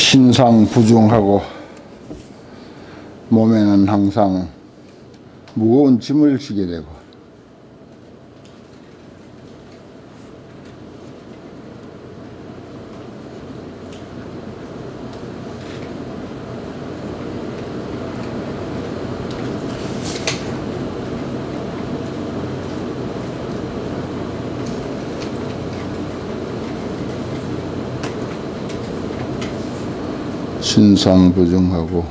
신상부중하고 몸에는 항상 무거운 짐을 지게 되고 신상부중하고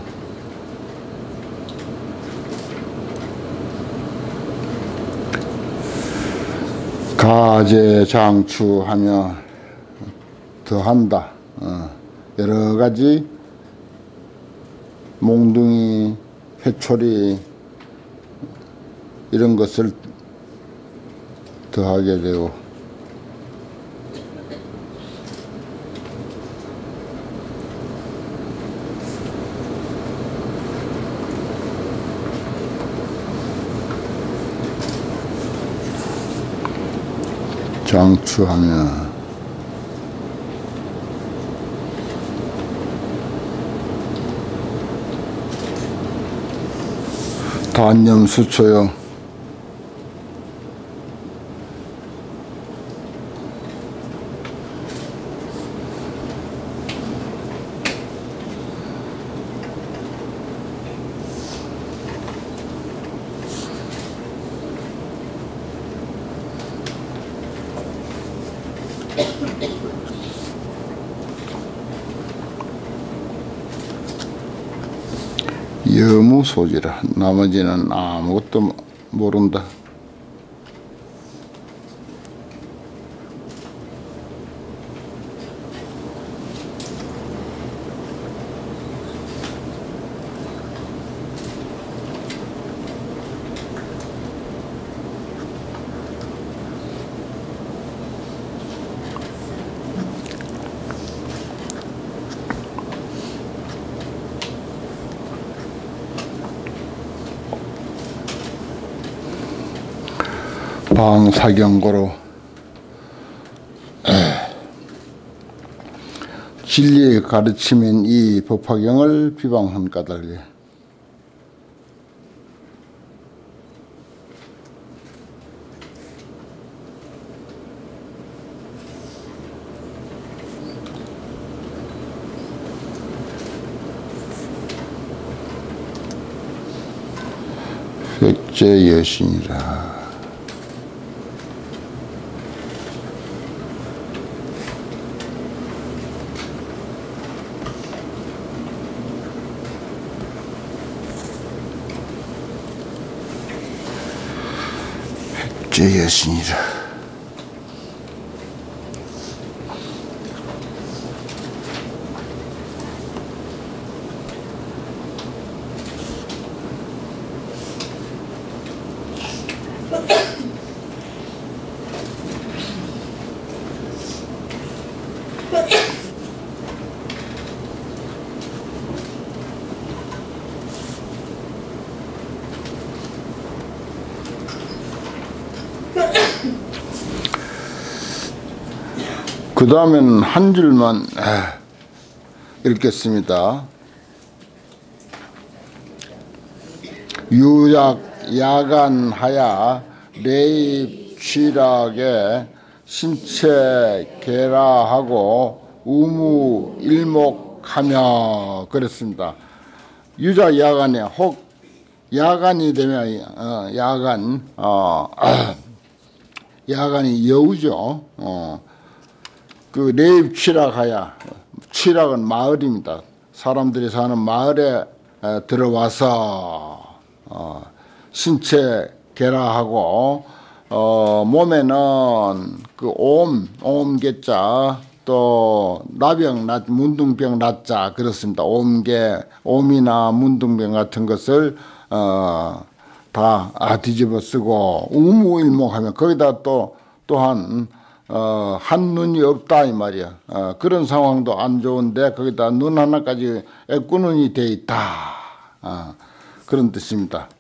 가제장추하며 더한다. 여러 가지 몽둥이, 회초리 이런 것을 더하게 되고 장추하며 단념수초요 여무소지라. 나머지는 아무것도 모른다. 방사경고로 진리의 가르침인 이 법화경을 비방한 까닭에 백제 여신이라. 백제 여신이라. 그 다음에는 한 줄만 읽겠습니다. 유약 야간하야 레입취락에 신체 계라하고 우무일목하며 그랬습니다. 유작 야간에 혹 야간이 되면 야간이 여우죠. 그 레입취락하야, 취락은 마을입니다. 사람들이 사는 마을에 들어와서 신체 계라하고 몸에는 그 옴개자 또 나병 문둥병 나자 그렇습니다. 옴이나 문둥병 같은 것을 다 뒤집어 쓰고 우무일목하면 거기다 또한 한눈이 없다 이 말이야. 그런 상황도 안 좋은데 거기다 눈 하나까지 애꾸눈이 돼 있다. 그런 뜻입니다.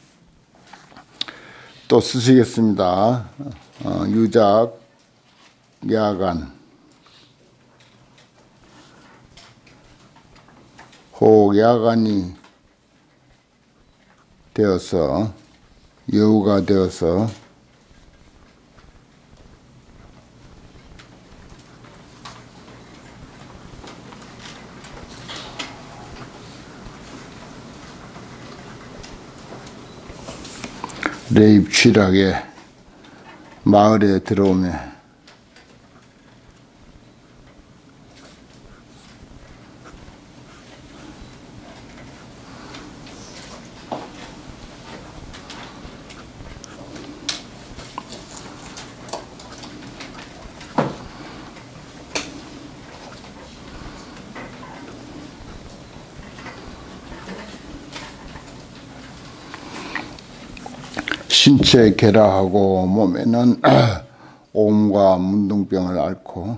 또 쓰시겠습니다. 유작 야간 혹 야간이 되어서 여우가 되어서 레입취락에 마을에 들어오며 신체 계라하고 몸에는 옴과 문둥병을 앓고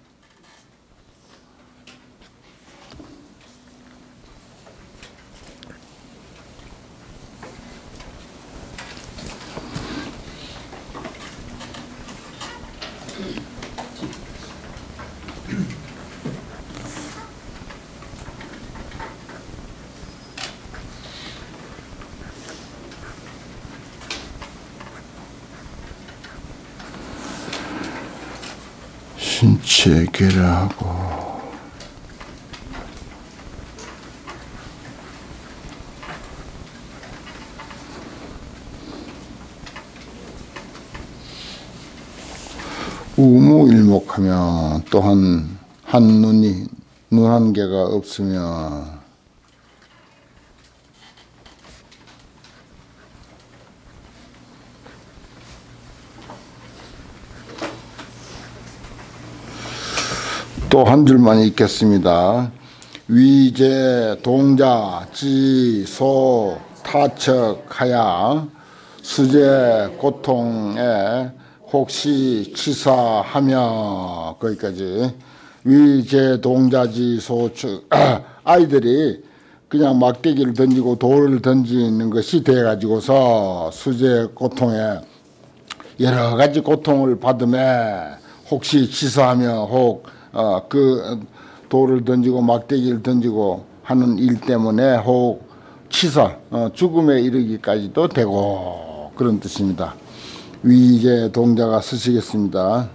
신체 계라하고 우무일목하며 또한 눈 한 개가 없으며 또 한 줄만 읽겠습니다. 위제 동자 지소 타척하야 수제 고통에 혹시 치사하며 거기까지 위제 동자지 소축 아이들이 그냥 막대기를 던지고 돌을 던지는 것이 돼가지고서 수제 고통에 여러 가지 고통을 받음에 혹시 치사하며 혹 그 돌을 던지고 막대기를 던지고 하는 일 때문에 혹 치사 죽음에 이르기까지도 되고 그런 뜻입니다. 위제 동자가 쓰시겠습니다.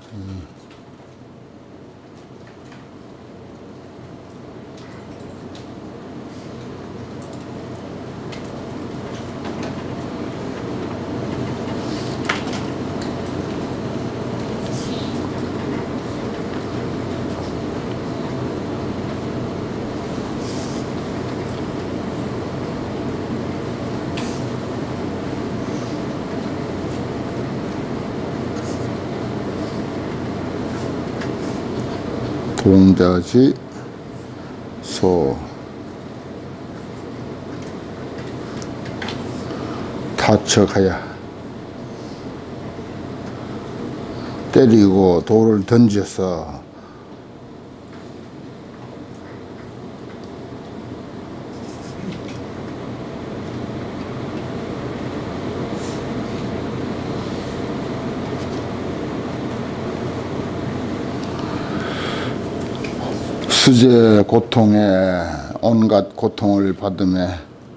동자지 소 타척하야 때리고 돌을 던져서 수제 고통에 온갖 고통을 받음에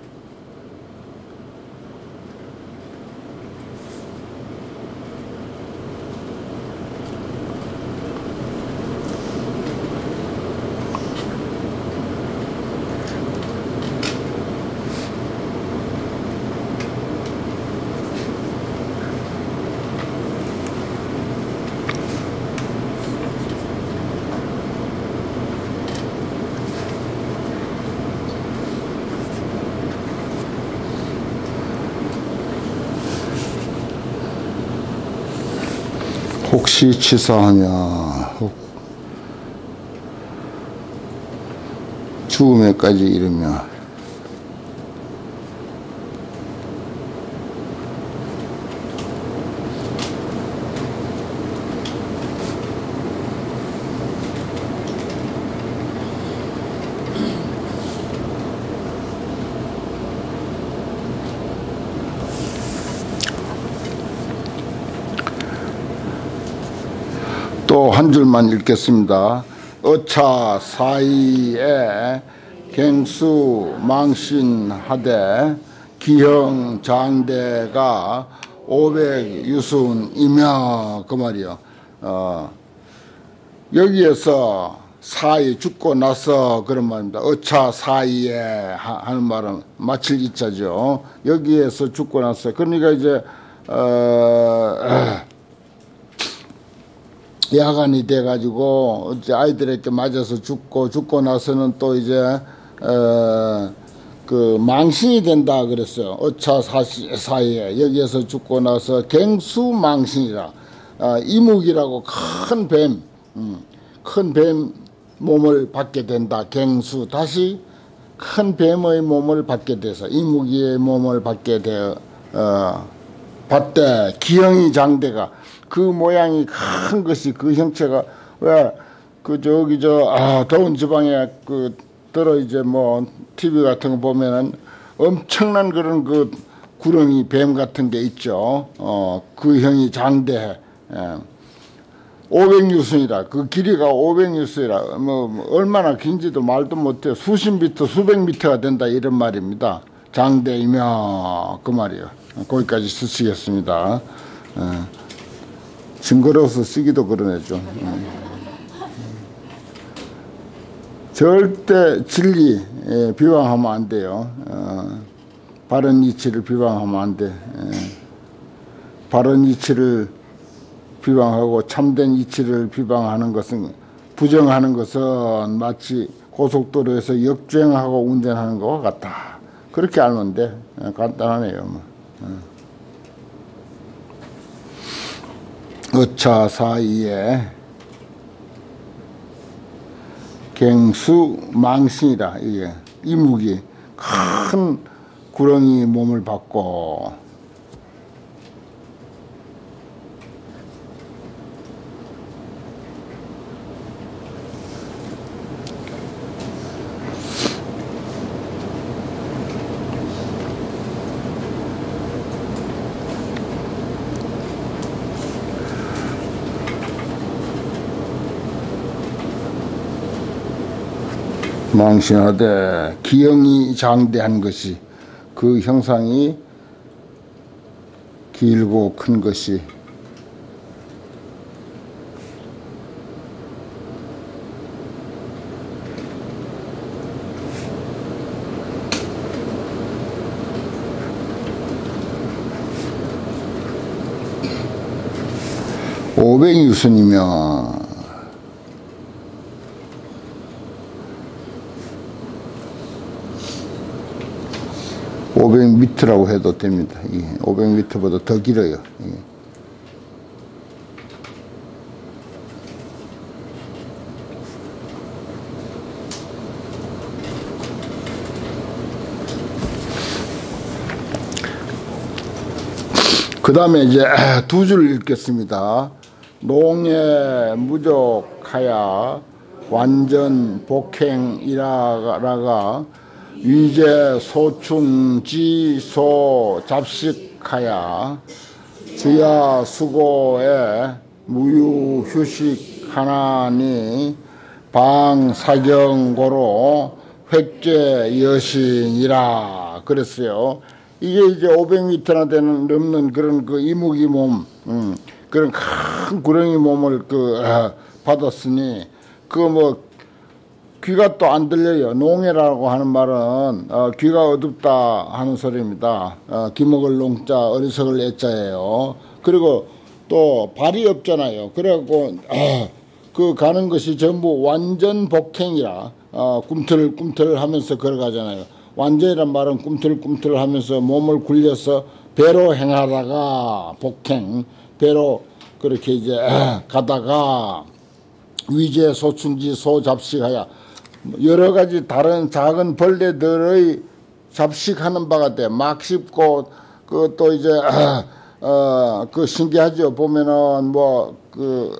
혹시 치사하며 죽음에까지 이르며 또 한 줄만 읽겠습니다. 어차 사이에 갱수 망신하되 기형 장대가 500유순이며 그 말이요. 여기에서 사이 죽고 나서 그런 말입니다. 어차 사이에 하는 말은 마칠 이자죠. 여기에서 죽고 나서 그러니까 이제 야간이 돼가지고 아이들에게 맞아서 죽고 나서는 또 이제 그 망신이 된다 그랬어요. 어차 사이에 여기에서 죽고 나서 갱수망신이라 이묵이라고 큰 뱀 몸을 받게 된다. 갱수 다시 큰 뱀의 몸을 받게 돼서 이무기의 몸을 받게 되어 받되 기형이 장대가 그 모양이 큰 것이 그 형체가 왜 그 저기 더운 지방에 그 들어 이제 뭐 TV 같은 거 보면은 엄청난 그런 그 구렁이 뱀 같은 게 있죠. 그 형이 장대해. 500유순이라 그 길이가 500유순이라 뭐 얼마나 긴지도 말도 못해. 수십 미터 수백 미터가 된다 이런 말입니다. 장대이며 그 말이요. 거기까지 쓰시겠습니다. 징그러워서 쓰기도 그러네죠. 절대 진리 비방하면 안 돼요. 바른 이치를 비방하면 안 돼. 바른 이치를 비방하고 참된 이치를 비방하는 것은 부정하는 것은 마치 고속도로에서 역주행하고 운전하는 것과 같다. 그렇게 알면 돼. 간단하네요. 어차 사이에 갱수 망신이라 이게 이묵이 큰 구렁이 몸을 받고 망신하되 기형이 장대한 것이 그 형상이 길고 큰 것이 (500유순이며) 500m라고 해도 됩니다. 500m보다 더 길어요. 그 다음에 이제 두 줄 읽겠습니다. 농에 무족하야 완전 복행이라가 위제 소충지 소 잡식하야 주야 수고에 무유 휴식 하나니 방사경고로 획제 여신이라 그랬어요. 이게 이제 500m나 되는 넘는 그런 그 이무기 몸, 그런 큰 구렁이 몸을 받았으니 그 뭐 귀가 또 안 들려요. 농해라고 하는 말은 귀가 어둡다 하는 소리입니다. 기먹을 농자 어리석을 애자예요. 그리고 또 발이 없잖아요. 그래갖고 그 가는 것이 전부 완전 복행이라 꿈틀꿈틀 하면서 걸어가잖아요. 완전이란 말은 꿈틀꿈틀 하면서 몸을 굴려서 배로 행하다가 복행, 배로 그렇게 이제 가다가 위제 소충지 소 잡식하야 여러 가지 다른 작은 벌레들의 잡식하는 바가 돼. 막 씹고 그 또 이제 그 신기하죠. 보면은 뭐 그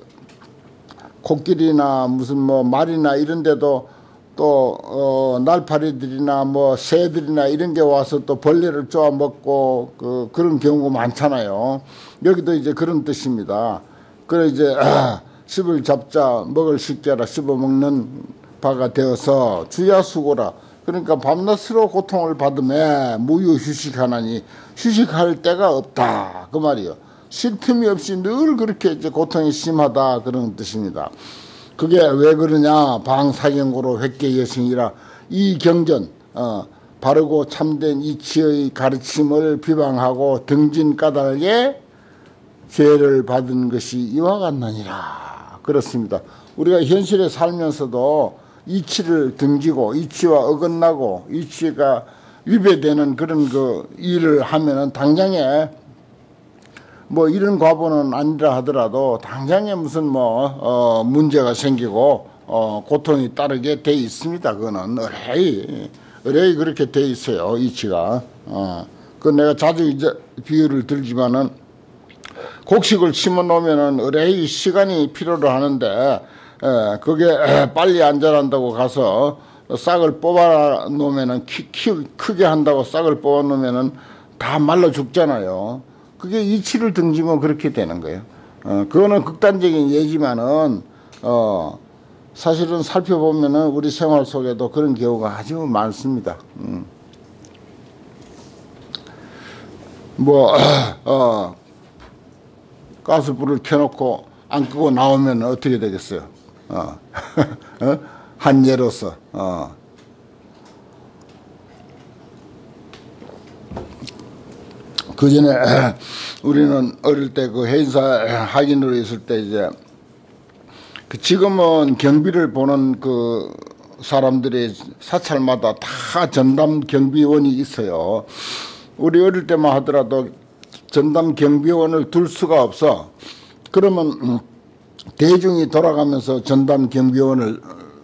코끼리나 무슨 뭐 말이나 이런 데도 또 날파리들이나 뭐 새들이나 이런 게 와서 또 벌레를 쪼아 먹고 그런 경우가 많잖아요. 여기도 이제 그런 뜻입니다. 그래 이제 씹을 잡자 먹을 식자라 씹어 먹는 바가 되어서 주야 수고라 그러니까 밤낮으로 고통을 받음에 무유휴식하나니 휴식할 데가 없다 그 말이요. 쉴 틈이 없이 늘 그렇게 이제 고통이 심하다 그런 뜻입니다. 그게 왜 그러냐? 방사경고로 획계 여신이라 이 경전 바르고 참된 이치의 가르침을 비방하고 등진 까닭에 죄를 받은 것이 이와 같나니라. 그렇습니다. 우리가 현실에 살면서도 이치를 등지고 이치와 어긋나고 이치가 위배되는 그런 그 일을 하면은 당장에 뭐 이런 과보는 아니라 하더라도 당장에 무슨 뭐 문제가 생기고 고통이 따르게 돼 있습니다. 그거는 의뢰이 그렇게 돼 있어요. 이치가. 그 내가 자주 이제 비유를 들지만은 곡식을 심어 놓으면은 의뢰이 시간이 필요로 하는데 그게 빨리 안 자란다고 가서 싹을 뽑아 놓으면은 크게 한다고 싹을 뽑아 놓으면은 다 말라 죽잖아요. 그게 이치를 등지면 그렇게 되는 거예요. 그거는 극단적인 예지만은 사실은 살펴보면은 우리 생활 속에도 그런 경우가 아주 많습니다. 가스불을 켜놓고 안 끄고 나오면 어떻게 되겠어요? 한 예로서 그 전에 우리는 어릴 때 그 해인사 학인으로 있을 때 이제 지금은 경비를 보는 그 사람들이 사찰마다 다 전담 경비원이 있어요. 우리 어릴 때만 하더라도 전담 경비원을 둘 수가 없어. 그러면 대중이 돌아가면서 전담 경비원을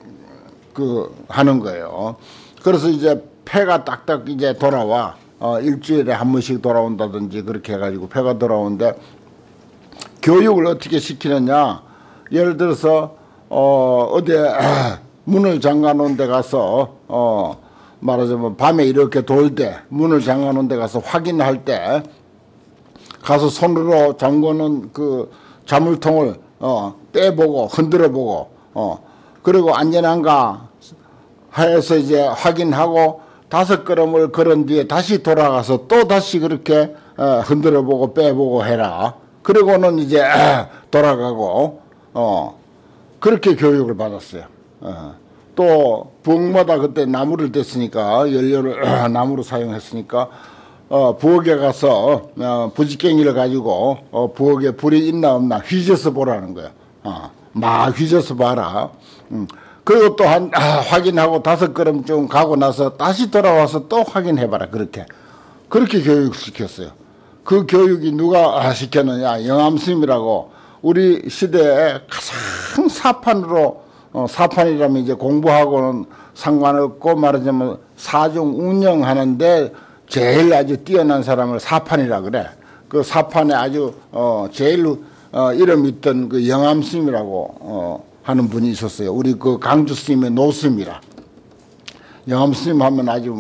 하는 거예요. 그래서 이제 폐가 딱딱 이제 돌아와. 일주일에 한 번씩 돌아온다든지 그렇게 해가지고 폐가 돌아오는데 교육을 어떻게 시키느냐. 예를 들어서 어디에 문을 잠가 놓은 데 가서 말하자면 밤에 이렇게 돌 때 문을 잠가 놓은 데 가서 확인할 때 가서 손으로 잠궈놓은 그 자물통을 빼보고 흔들어보고 그리고 안전한가 해서 이제 확인하고 5걸음을 걸은 뒤에 다시 돌아가서 또 다시 그렇게 흔들어보고 빼보고 해라. 그리고는 이제 돌아가고 그렇게 교육을 받았어요. 또 부엌마다 그때 나무를 댔으니까 연료를 나무로 사용했으니까 부엌에 가서 부지깽이를 가지고 부엌에 불이 있나 없나 휘저서 보라는 거야. 막 휘저서 봐라. 그리고 또 확인하고 5걸음쯤 가고 나서 다시 돌아와서 또 확인해봐라. 그렇게 교육시켰어요. 그 교육이 누가 시켰느냐? 영암스님이라고 우리 시대에 가장 사판이라면 이제 공부하고는 상관없고 말하자면 사중 운영하는데 제일 아주 뛰어난 사람을 사판이라 그래. 그 사판에 아주 제일 이름 있던 그 영암스님이라고 하는 분이 있었어요. 우리 그 강주 스님의 노스님이라. 영암 스님 하면 아주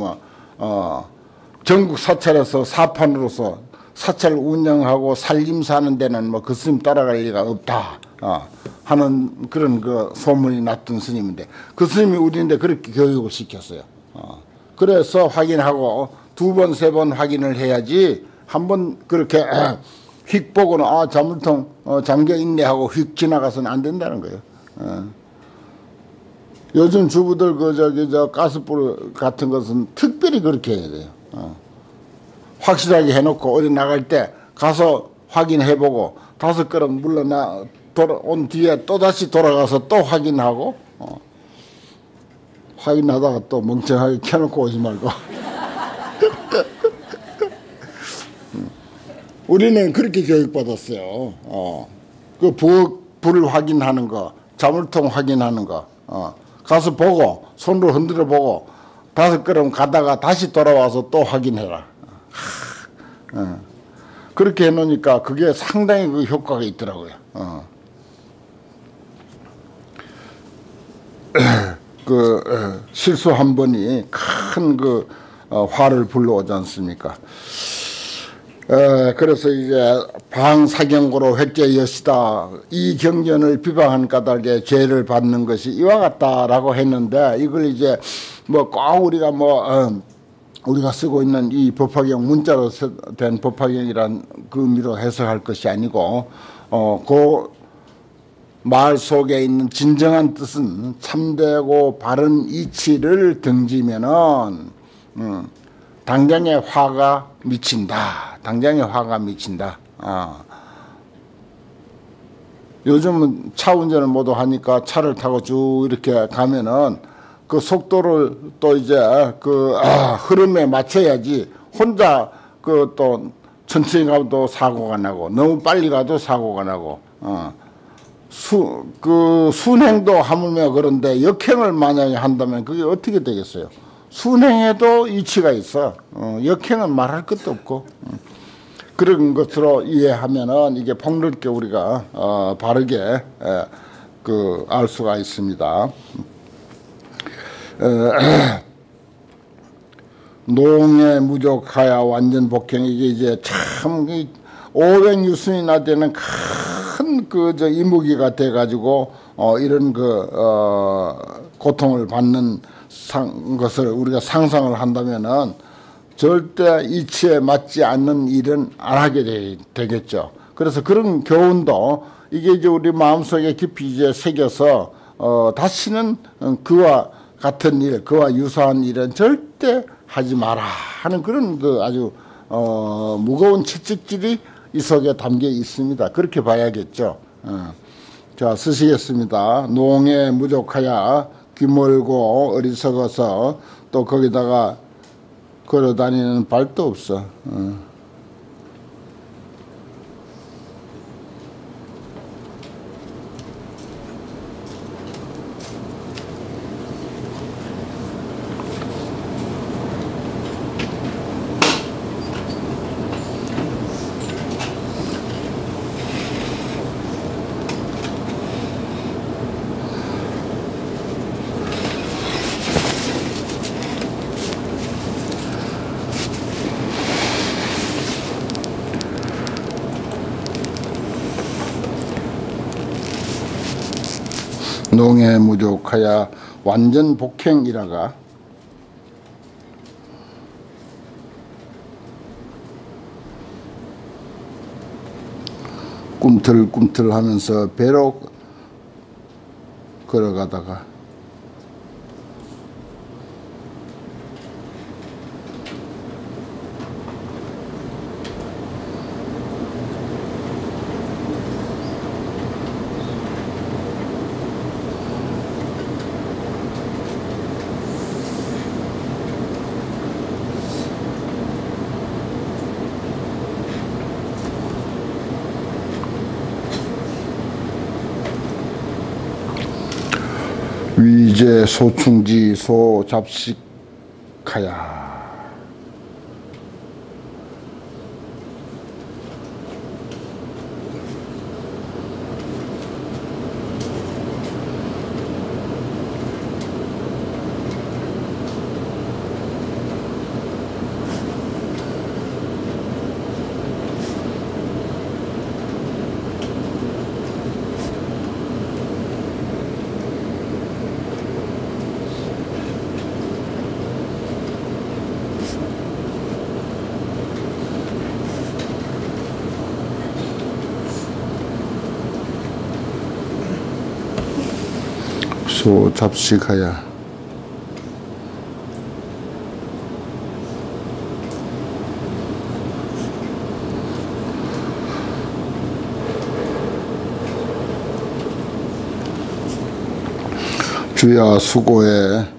전국 사찰에서 사판으로서 사찰 운영하고 살림사는 데는 그 스님 따라갈 리가 없다 하는 그런 그 소문이 났던 스님인데 그 스님이 우리인데 그렇게 교육을 시켰어요. 그래서 확인하고 2번, 3번 확인을 해야지 한 번 그렇게 휙 보고는 자물통 잠겨 있네 하고 휙 지나가서는 안 된다는 거예요. 요즘 주부들 저 가스불 같은 것은 특별히 그렇게 해야 돼요. 확실하게 해놓고 어디 나갈 때 가서 확인해보고 5걸음 물러나 온 뒤에 또 다시 돌아가서 또 확인하고 확인하다가 또 멍청하게 켜놓고 오지 말고 우리는 그렇게 교육받았어요. 그 불을 확인하는 거, 자물통 확인하는 거, 가서 보고, 손으로 흔들어 보고, 5걸음 가다가 다시 돌아와서 또 확인해라. 그렇게 해놓으니까 그게 상당히 그 효과가 있더라고요. 실수 한 번이 큰 화를 불러오지 않습니까? 그래서 이제 방사경고로 획제여시다. 이 경전을 비방한 까닭에 죄를 받는 것이 이와 같다라고 했는데 이걸 이제 뭐 꼭 우리가 우리가 쓰고 있는 이 법화경 문자로 된 법화경이란 그 의미로 해석할 것이 아니고 그 말 속에 있는 진정한 뜻은 참되고 바른 이치를 등지면은 당장에 화가 미친다. 당장에 화가 미친다. 요즘은 차 운전을 모두 하니까 차를 타고 쭉 이렇게 가면은 그 속도를 또 이제 흐름에 맞춰야지 혼자 또 천천히 가도 사고가 나고 너무 빨리 가도 사고가 나고 순행도 하물며 그런데 역행을 만약에 한다면 그게 어떻게 되겠어요? 순행에도 이치가 있어. 역행은 말할 것도 없고. 그런 것으로 이해하면은 이게 폭넓게 우리가 바르게 알 수가 있습니다. 농에 무족하야 완전 복행. 이게 이제 참 500유순이나 되는 큰 이무기가 돼가지고 이런 고통을 받는 것을 우리가 상상을 한다면은 절대 이치에 맞지 않는 일은 안 하게 되겠죠. 그래서 그런 교훈도 이게 이제 우리 마음속에 깊이 이제 새겨서 다시는 그와 같은 일, 그와 유사한 일은 절대 하지 마라 하는 그런 아주 무거운 채찍질이 이 속에 담겨 있습니다. 그렇게 봐야겠죠. 자, 쓰시겠습니다. 농에 무족하야 귀멀고 어리석어서 또 거기다가 걸어다니는 발도 없어. 농에 무족하야 완전 복행이라가 꿈틀꿈틀 하면서 배로 걸어가다가 위제 소충지 소잡식하야 소잡식하야 주야 수고해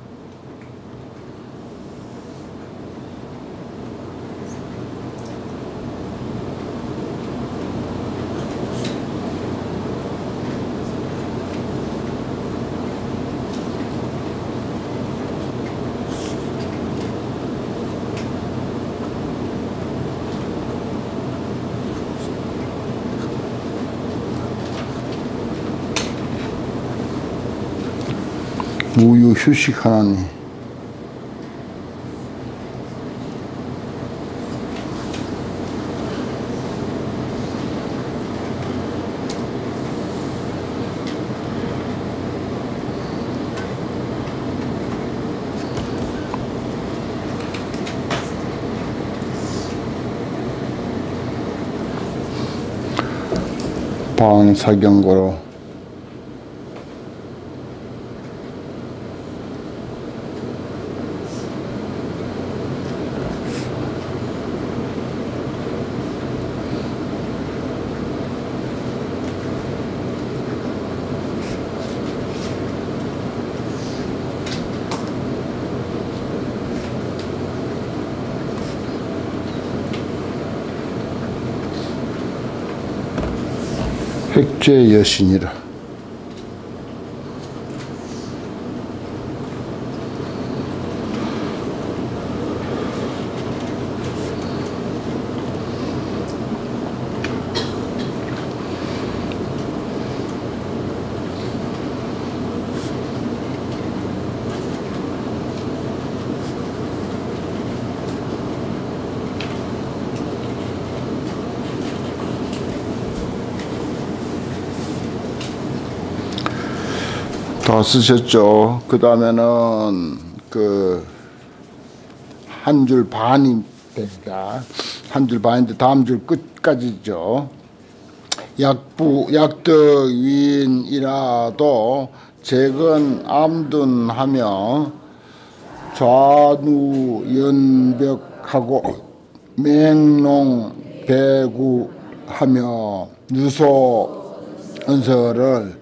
우유 휴식하나니 방사경고로 획죄 여신이라. 다 쓰셨죠. 그 다음에는 그 한 줄 반이 되니까 한 줄 반인데 다음 줄 끝까지죠. 약득위인이라도 재건 암둔하며 좌누연벽하고 맹농배구하며 유소언서를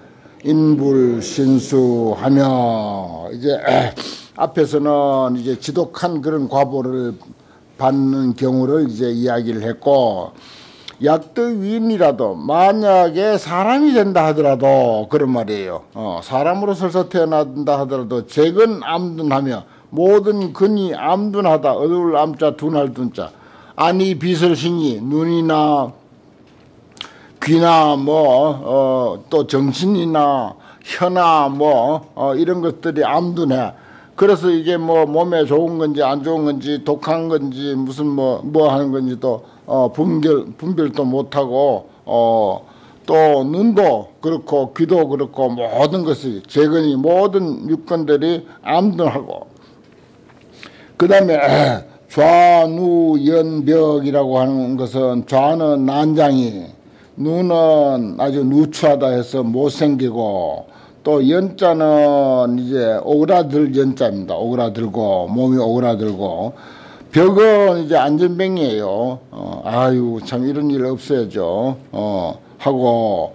인불신수하며 이제 앞에서는 이제 지독한 그런 과보를 받는 경우를 이제 이야기를 했고, 약득위인이라도 만약에 사람이 된다 하더라도 그런 말이에요. 사람으로 설사 태어난다 하더라도 재건 암둔하며 모든 근이 암둔하다. 어두울 암자 둔할 둔자 아니 비설신이 눈이나 귀나 또 정신이나 혀나 이런 것들이 암둔해. 그래서 이게 몸에 좋은 건지 안 좋은 건지 독한 건지 무슨 뭐 하는 건지도 분별도 못하고 또 눈도 그렇고 귀도 그렇고 모든 것이 재건이 모든 육건들이 암둔하고, 그 다음에 좌누연벽이라고 하는 것은 좌는 난장이, 눈은 아주 누추하다 해서 못생기고, 또 연자는 이제 오그라들 연자입니다. 오그라들고 몸이 오그라들고, 벽은 이제 안전병이에요. 아유 참 이런 일 없어야죠. 하고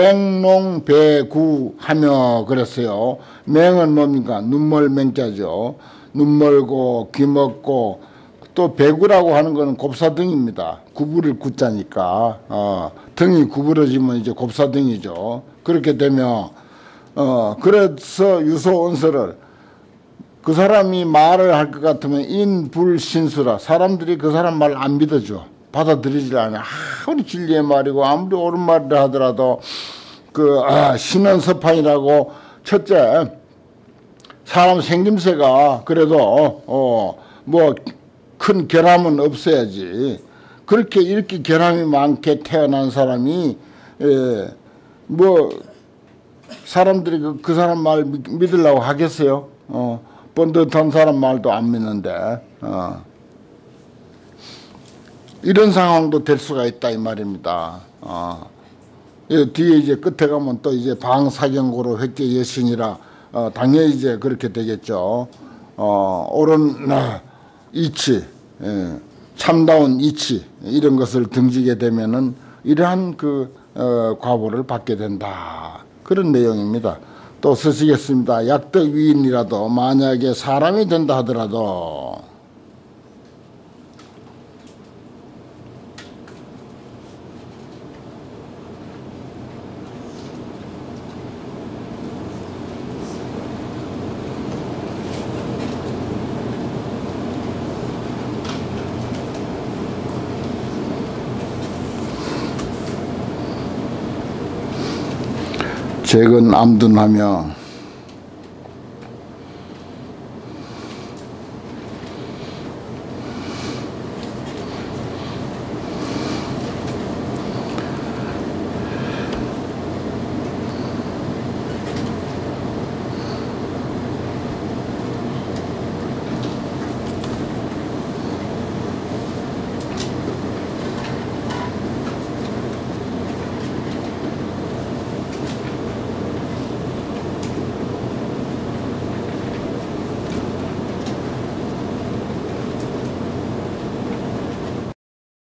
맹농배구하며 그랬어요. 맹은 뭡니까? 눈멀 맹자죠. 눈 멀고 귀 먹고, 또 배구라고 하는 거는 곱사등입니다. 구부릴 구자니까 등이 구부러지면 이제 곱사등이죠. 그렇게 되면 그래서 유소언서를, 그 사람이 말을 할 것 같으면 인불신수라, 사람들이 그 사람 말 안 믿어줘. 받아들이질 않아. 아무리 진리의 말이고 아무리 옳은 말이라 하더라도 신원서판이라고, 첫째 사람 생김새가 그래도 큰 결함은 없어야지. 그렇게 이렇게 결함이 많게 태어난 사람이 사람들이 그 사람 말 믿으려고 하겠어요? 번듯한 사람 말도 안 믿는데 이런 상황도 될 수가 있다 이 말입니다. 뒤에 이제 끝에 가면 또 이제 방사경고로 획제 여신이라 당연히 이제 그렇게 되겠죠. 옳은 이치, 참다운 이치 이런 것을 등지게 되면은 이러한 과보를 받게 된다. 그런 내용입니다. 또 쓰시겠습니다. 약득위인이라도 만약에 사람이 된다 하더라도 재건 암둔하며